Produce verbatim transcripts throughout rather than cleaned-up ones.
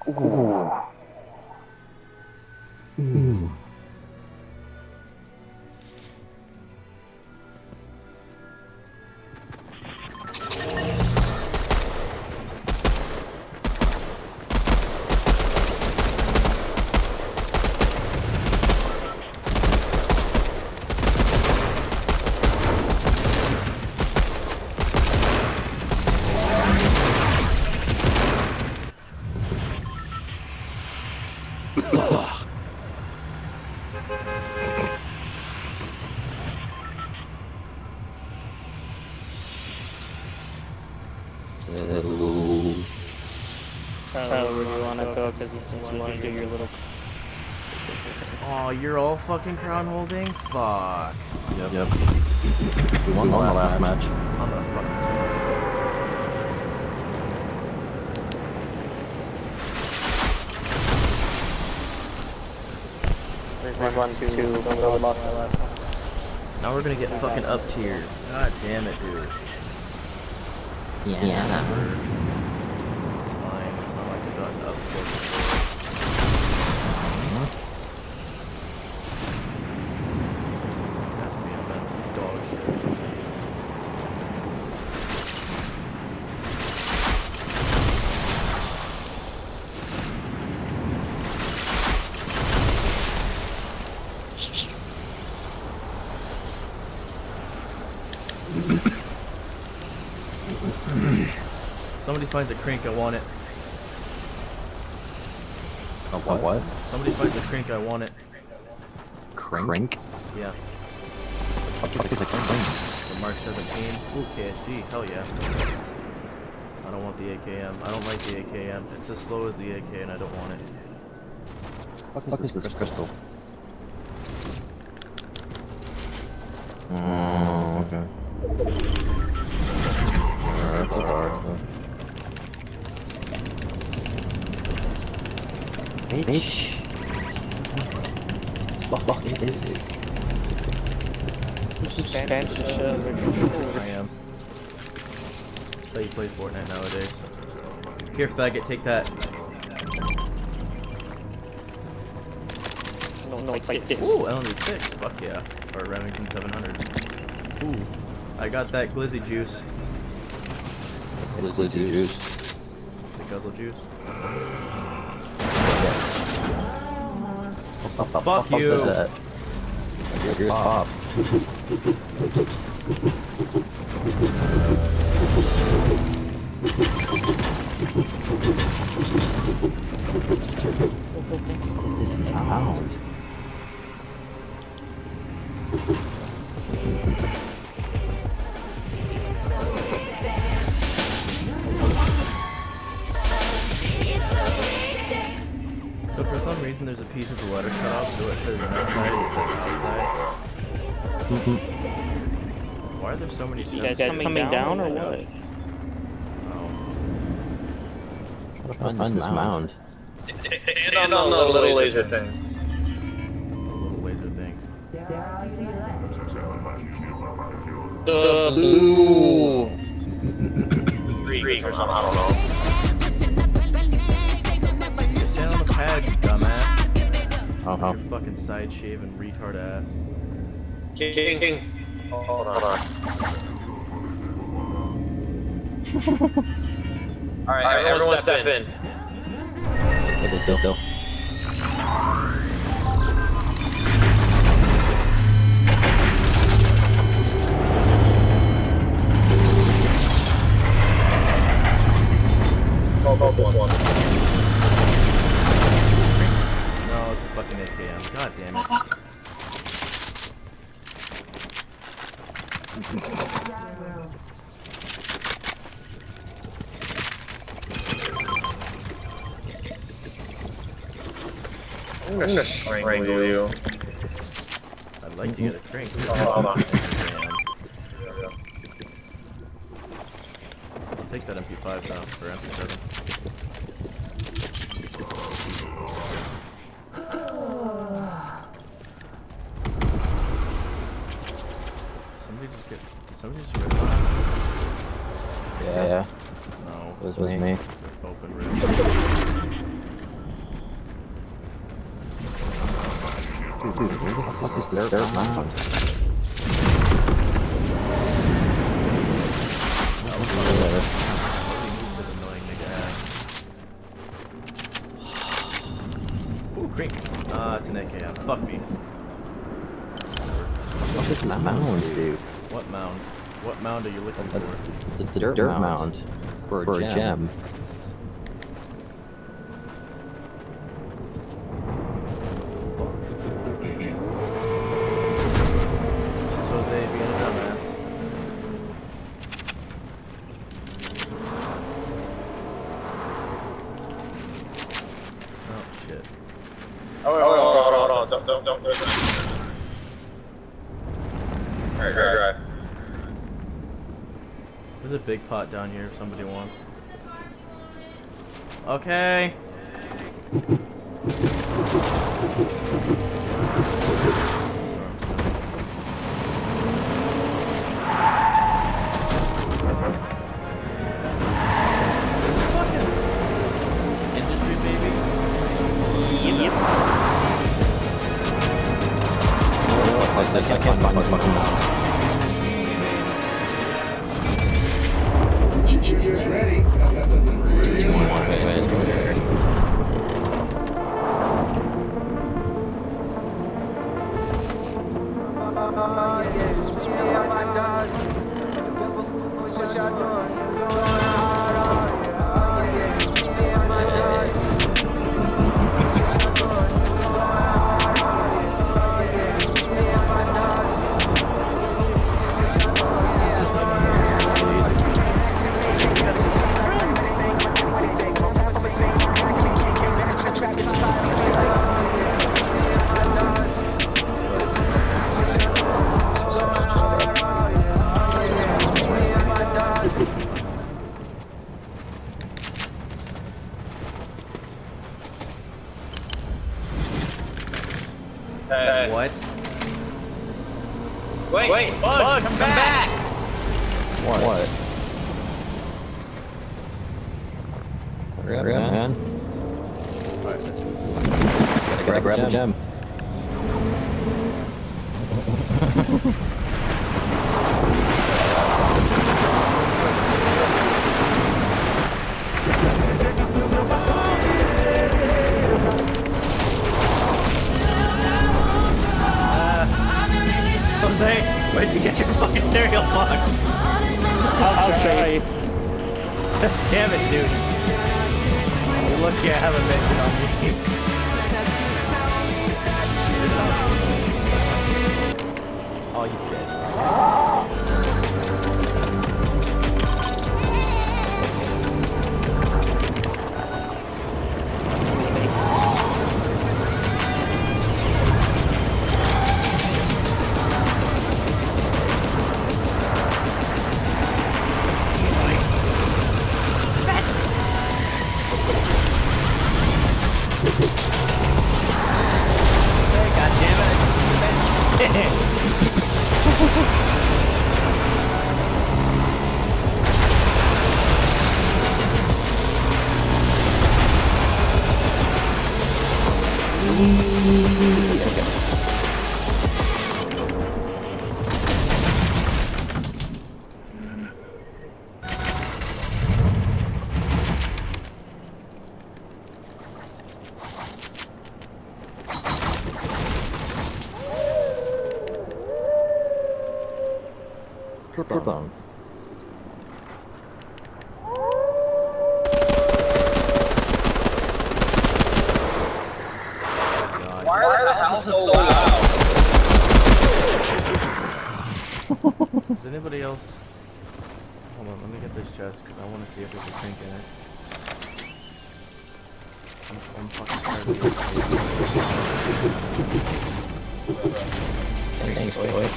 Ooh. Mm. So... Tyler, where do you want to go? Because since you want to do your little... Oh, you're all fucking crown holding? Fuck. Yep. Yep. We won, we won the last, last match. match. I'm gonna fucking... There's one, two, two, don't go lost my last one. Now we're gonna get fucking up tier. God damn it, dude. Yeah. yeah. It's fine. It's not like I've gotten up tier before. That's me, I'm at dog shit. Somebody finds a crink, I want it. Oh, what? What? Somebody finds a crink, I want it. Crink? Crink? Yeah. What the fuck is a crink? The Mark seventeen. Ooh, K S G, hell yeah. I don't want the A K M. I don't like the A K M. It's as slow as the A K and I don't want it. What the fuck is, is this crystal? Oh, okay. Alright, alright. Bitch. What the fuck is it? Spanish, uh, I am. That's how you play Fortnite nowadays. Here, faggot, take that. No, no, it's like this. Ooh, L M D six. Fuck yeah. Or Remington seven hundred. Ooh. I got that glizzy juice. Glizzy juice. The guzzle juice. What the fuck fuck you. is that? You're pop. This is sound. So for some reason there's a piece of the letter cut off, so it says outside and it says outside. Why are there so many You guys, guys coming, coming down, down or what? Oh. Trying to find this mound. Stand, stand on the little laser thing. The little laser thing. The blue freak or something, I don't know. Stand on the pad, you dumbass. Uh-huh. Your fucking side shaven retard ass. King, King. Oh, hold on. Alright, Alright, everyone, everyone step, step in. in. Stay still, still. Oh, oh, one. one. No, it's a fucking A K M. God damn it. I'm gonna strangle you. I'd like to get a drink. Oh, hold on. I'll take that M P five though, for M P seven. Somebody just get... Somebody just rip off. Yeah, yeah. No. It was, it was me. me. Open rip. Dude, where the fuck is this dirt mound? Ooh, creek. Ah, it's an A K M. Fuck me. What's this mound, dude? What mound? What mound are you looking for? It's a dirt, dirt mound for a for gem. A gem. Jose being a dumbass. Oh shit. Oh, wait, hold on, hold on, don't, don't, don't, don't. Alright, drive, drive. There's a big pot down here if somebody wants. Okay. Industry, baby. Yep. Oh, I can't find my fucking mound. Ready? Hey. What? Wait, wait, Bugs, Bugs come, come back! back. What? What? Hurry up, man. man. Alright, let's go. Gotta, gotta grab the gem. Jose, where'd you get your fucking cereal box? I'll try. Damn it, dude. You're lucky I have a mission on me. Oh, he's dead. Purple bones. Why are the house so loud? Does anybody else? Hold on, let me get this chest because I want to see if there's a sink in it. I'm, I'm fucking tired of Thanks, wait, wait.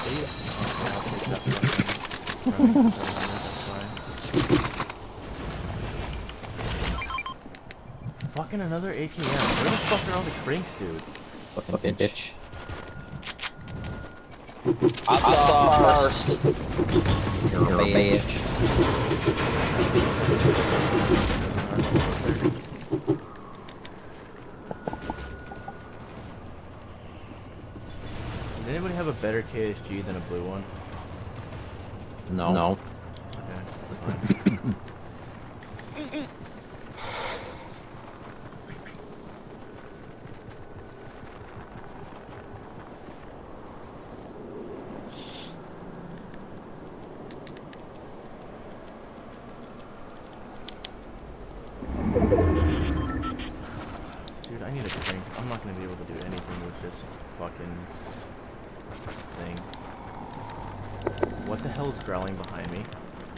Fucking another A K M. Where the fuck are all the cranks, dude? Fucking bitch. I saw, I saw first. first. You're a bitch. better K S G than a blue one? No. No. Okay. Fine. Dude, I need a drink. I'm not gonna be able to do anything with this fucking thing. What the hell is growling behind me?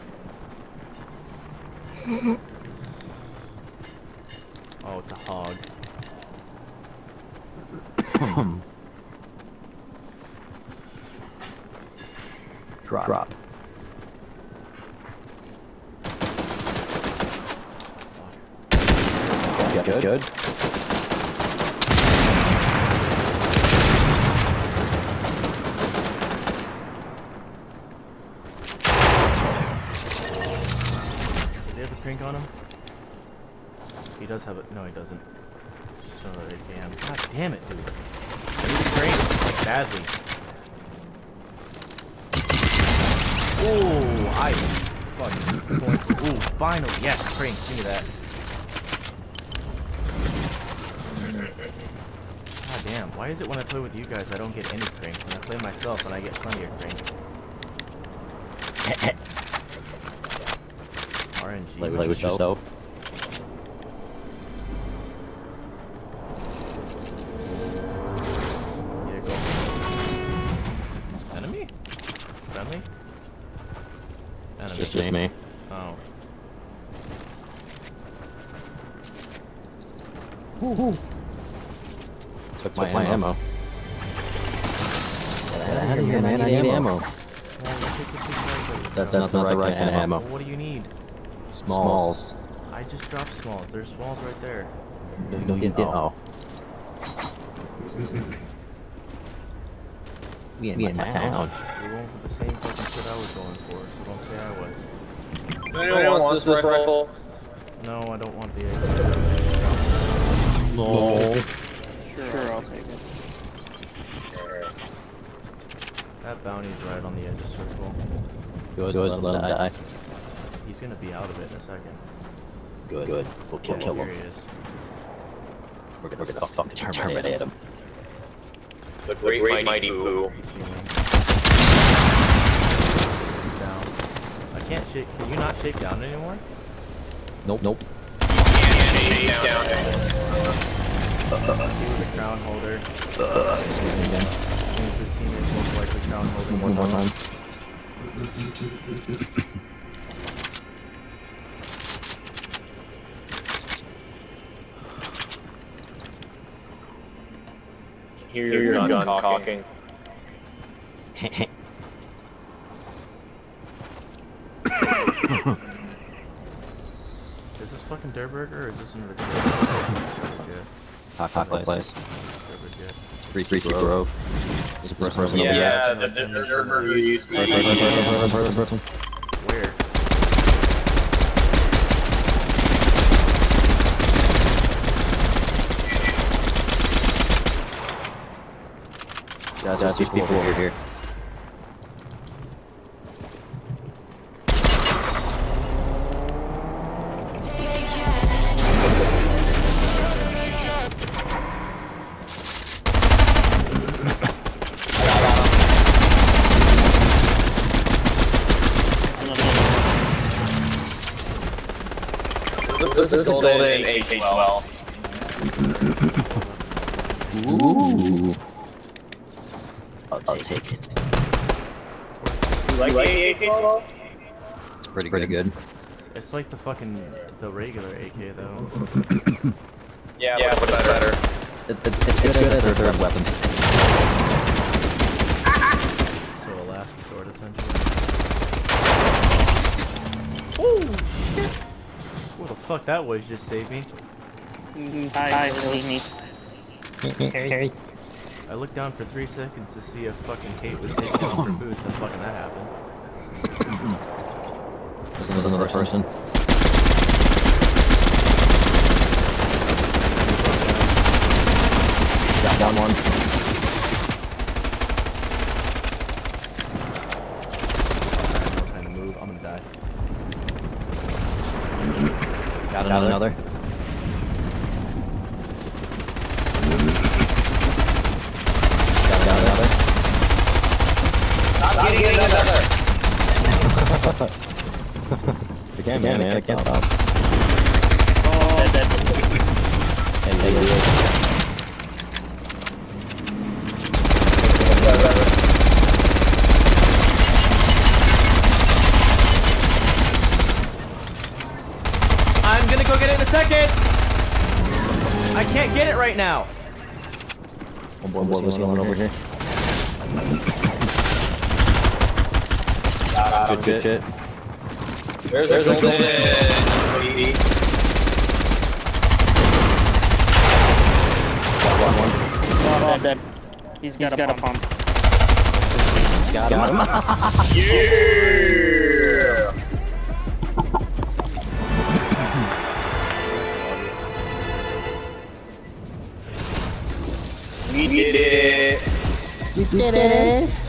Oh, it's a hog. Drop. Drop. Fuck. Good. Good. Does he have a crank on him? He does have it. No, he doesn't. So they can. God damn it, dude. I need a crank badly. Ooh, I fucking point. Ooh, finally, yes, crank. Give me that. God damn, why is it when I play with you guys I don't get any cranks? When I play myself and I get plenty of cranks. R N G. Play with yourself. Yeah, go. Enemy? Friendly? It's Enemy. just, just me. Oh. Woo-hoo. Took my, my ammo. Get out of here, man. I need ammo. That's, that's not the right kind of ammo. Well, what do you need? Smalls. I just dropped smalls. There's smalls right there. No, you didn't. Oh. We in, we in my town. You're going for the same fucking shit I was going for, so don't say I was. Anyone wants this rifle? No, I don't want the A K. No. Sure, sure, I'll take it. That bounty's right on the edge of circle. Good, good, let him die. He's gonna be out of it in a second. Good, good. We'll kill, kill Here him. he is. We're gonna, we're gonna fucking terminate him. The great, great mighty Pooh. He's healing. Down. I can't shake. Can you not shake down anymore? Nope, nope. Shake down. He's the crown holder. Means his teammates most likely crown holding One more time. Hear your, your gun, gun cocking. Is this fucking Durburger or is this another good? Hot, hot place. place. Durburger. Free, free Grove. Grove. There's a person over Yeah, there. yeah, the, the, the Durburger who used to Person, person, person, person, person. Where? Guys, there's these people over here. This is a golden A K twelve. Ooh. I'll, I'll take it. You like the A K twelve? It's pretty, pretty good. It's like the fucking the regular A K though. Yeah, yeah, but it's better. It's, it's, it's, it's good as a third weapon. So a last resort essentially. What the fuck that was just saved me. Hi, Lily. Harry. I looked down for three seconds to see if fucking Kate was taking off her boots and fucking that happened. There's another person. Got down one. Down another. Down, down another. Not getting another. You can't, man, man. I can't stop. Oh, dead, dead. Hey, hey, hey, hey. I'm gonna go get it in a second! I can't get it right now! Oh boy, boy, we'll see one over here. Good, good shit. There's, there's a golden. One, one. Oh, dead, dead. He's got, He's a, got pump. a pump. Got him. Yeah! We did it! You did it.